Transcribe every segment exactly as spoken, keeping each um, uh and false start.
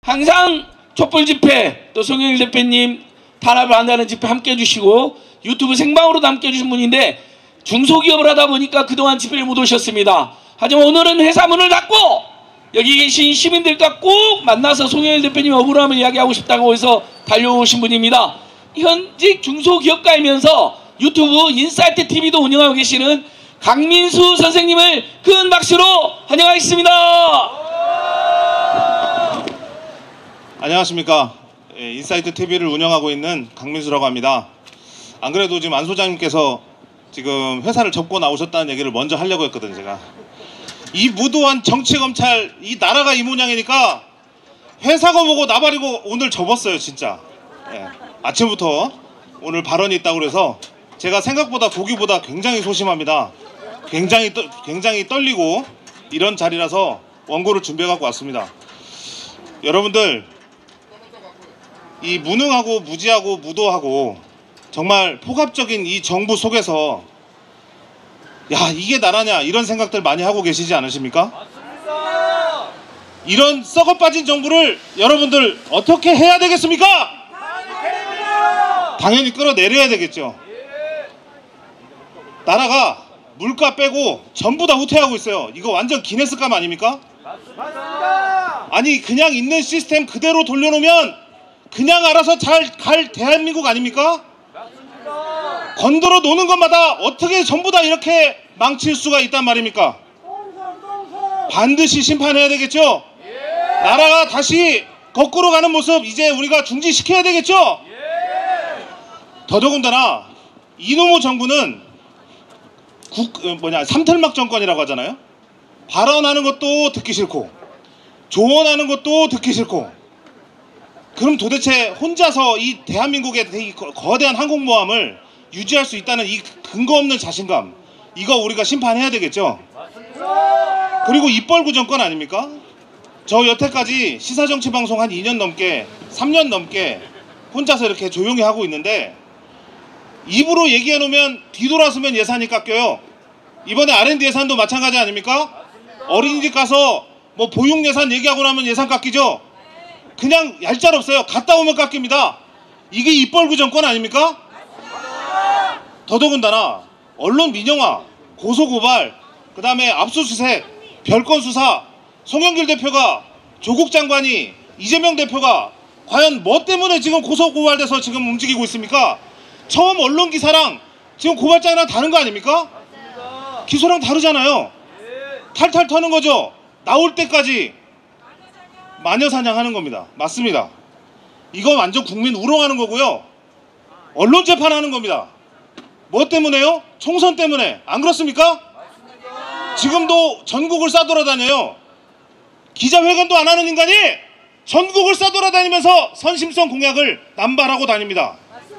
항상 촛불 집회 또 송영길 대표님 탄압을 한다는 집회 함께 해주시고 유튜브 생방으로도 함께 해주신 분인데 중소기업을 하다 보니까 그동안 집회를 못 오셨습니다. 하지만 오늘은 회사 문을 닫고 여기 계신 시민들과 꼭 만나서 송영길 대표님 억울함을 이야기하고 싶다고 해서 달려오신 분입니다. 현직 중소기업가이면서 유튜브 인사이트 티비도 운영하고 계시는 강민수 선생님을 큰 박수로 환영하겠습니다. 안녕하십니까. 예, 인사이트 티비를 운영하고 있는 강민수라고 합니다. 안 그래도 지금 안 소장님께서 지금 회사를 접고 나오셨다는 얘기를 먼저 하려고 했거든요. 제가 이 무도한 정치검찰, 이 나라가 이 모양이니까 회사가 뭐고 나발이고 오늘 접었어요. 진짜 예, 아침부터 오늘 발언이 있다고 그래서 제가 생각보다 보기보다 굉장히 소심합니다. 굉장히 떠, 굉장히 떨리고 이런 자리라서 원고를 준비해 갖고 왔습니다. 여러분들, 이 무능하고 무지하고 무도하고 정말 폭압적인 이 정부 속에서 야, 이게 나라냐 이런 생각들 많이 하고 계시지 않으십니까? 맞습니다. 이런 썩어 빠진 정부를 여러분들 어떻게 해야 되겠습니까? 당연히 끌어내려야 되겠죠. 나라가 물가 빼고 전부 다 후퇴하고 있어요. 이거 완전 기네스감 아닙니까? 맞습니다. 아니 그냥 있는 시스템 그대로 돌려놓으면 그냥 알아서 잘 갈 대한민국 아닙니까? 맞습니다. 건드려 노는 것마다 어떻게 전부 다 이렇게 망칠 수가 있단 말입니까? 반드시 심판해야 되겠죠? 예. 나라가 다시 거꾸로 가는 모습 이제 우리가 중지시켜야 되겠죠? 예. 더더군다나 이놈의 정부는 국, 뭐냐 삼틀막 정권이라고 하잖아요. 발언하는 것도 듣기 싫고 조언하는 것도 듣기 싫고, 그럼 도대체 혼자서 이 대한민국의 이 거대한 항공모함을 유지할 수 있다는 이 근거 없는 자신감, 이거 우리가 심판해야 되겠죠. 그리고 입벌구 정권 아닙니까? 저 여태까지 시사정치방송 한 이 년 넘게 삼 년 넘게 혼자서 이렇게 조용히 하고 있는데 입으로 얘기해 놓으면 뒤돌아서면 예산이 깎여요. 이번에 알 앤 디 예산도 마찬가지 아닙니까? 어린이집 가서 뭐 보육 예산 얘기하고 나면 예산 깎이죠. 그냥 얄짤없어요. 갔다 오면 깎입니다. 이게 입벌구 정권 아닙니까? 더더군다나 언론 민영화, 고소고발, 그 다음에 압수수색, 별건 수사, 송영길 대표가, 조국 장관이, 이재명 대표가 과연 뭐 때문에 지금 고소고발돼서 지금 움직이고 있습니까? 처음 언론 기사랑 지금 고발장이랑 다른 거 아닙니까? 맞습니다. 기소랑 다르잖아요. 네. 탈탈 터는 거죠. 나올 때까지 마녀사냥하는 겁니다. 맞습니다. 이거 완전 국민 우롱하는 거고요. 언론 재판하는 겁니다. 뭐 때문에요? 총선 때문에. 안 그렇습니까? 맞습니다. 지금도 전국을 싸돌아다녀요. 기자회견도 안 하는 인간이 전국을 싸돌아다니면서 선심성 공약을 남발하고 다닙니다.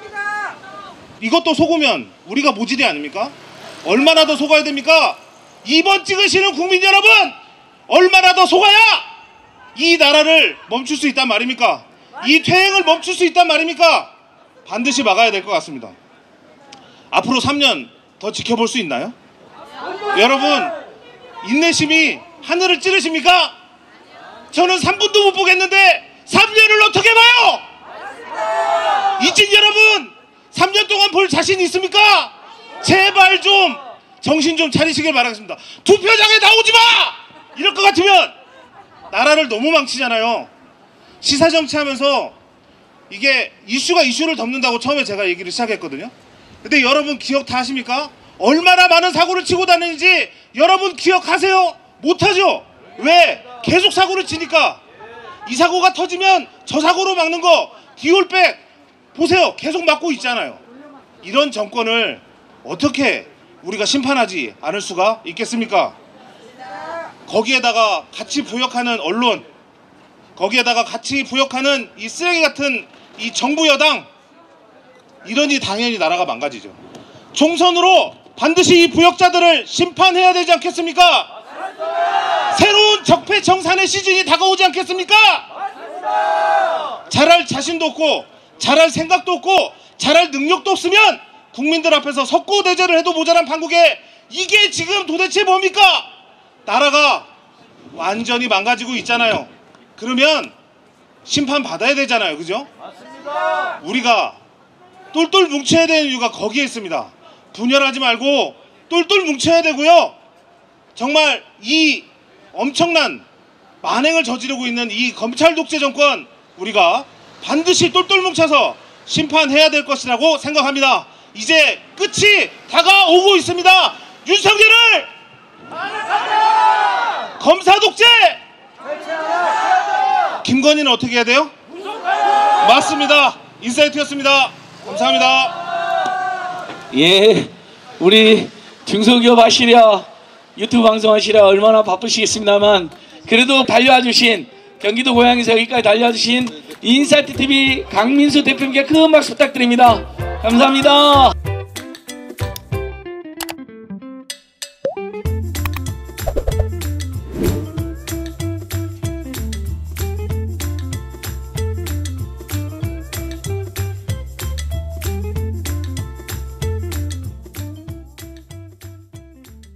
이것도 속으면 우리가 모질이 아닙니까? 얼마나 더 속아야 됩니까? 이번 찍으시는 국민 여러분, 얼마나 더 속아야 이 나라를 멈출 수 있단 말입니까? 이 퇴행을 멈출 수 있단 말입니까? 반드시 막아야 될 것 같습니다. 앞으로 삼 년 더 지켜볼 수 있나요? 여러분, 인내심이 하늘을 찌르십니까? 저는 삼 분도 못 보겠는데 삼 년을 어떻게 봐요? 이진 여러분, 삼 년 동안 볼 자신 있습니까? 제발 좀 정신 좀 차리시길 바라겠습니다. 투표장에 나오지 마! 이럴 것 같으면 나라를 너무 망치잖아요. 시사정치하면서 이게 이슈가 이슈를 덮는다고 처음에 제가 얘기를 시작했거든요. 근데 여러분 기억 다 하십니까? 얼마나 많은 사고를 치고 다니는지 여러분 기억하세요? 못하죠? 왜? 계속 사고를 치니까. 이 사고가 터지면 저 사고로 막는 거 디올백 보세요. 계속 막고 있잖아요. 이런 정권을 어떻게 우리가 심판하지 않을 수가 있겠습니까? 거기에다가 같이 부역하는 언론, 거기에다가 같이 부역하는 이 쓰레기 같은 이 정부 여당, 이러니 당연히 나라가 망가지죠. 총선으로 반드시 이 부역자들을 심판해야 되지 않겠습니까? 맞습니다. 새로운 적폐청산의 시즌이 다가오지 않겠습니까? 맞습니다. 잘할 자신도 없고 잘할 생각도 없고 잘할 능력도 없으면 국민들 앞에서 석고대죄를 해도 모자란 판국에 이게 지금 도대체 뭡니까? 나라가 완전히 망가지고 있잖아요. 그러면 심판 받아야 되잖아요. 그죠? 맞습니다. 우리가 똘똘 뭉쳐야 되는 이유가 거기에 있습니다. 분열하지 말고 똘똘 뭉쳐야 되고요. 정말 이 엄청난 만행을 저지르고 있는 이 검찰 독재 정권 우리가 반드시 똘똘 뭉쳐서 심판해야 될 것이라고 생각합니다. 이제 끝이 다가오고 있습니다. 윤석열을 검사 독재! 김건희는 어떻게 해야 돼요? 맞습니다. 인사이트였습니다. 감사합니다. 예, 우리 중소기업 하시랴 유튜브 방송 하시랴 얼마나 바쁘시겠습니다만 그래도 달려와주신 경기도 고향에서 여기까지 달려와주신 인사이트 티비 강민수 대표님께 큰 박수 부탁드립니다. 감사합니다.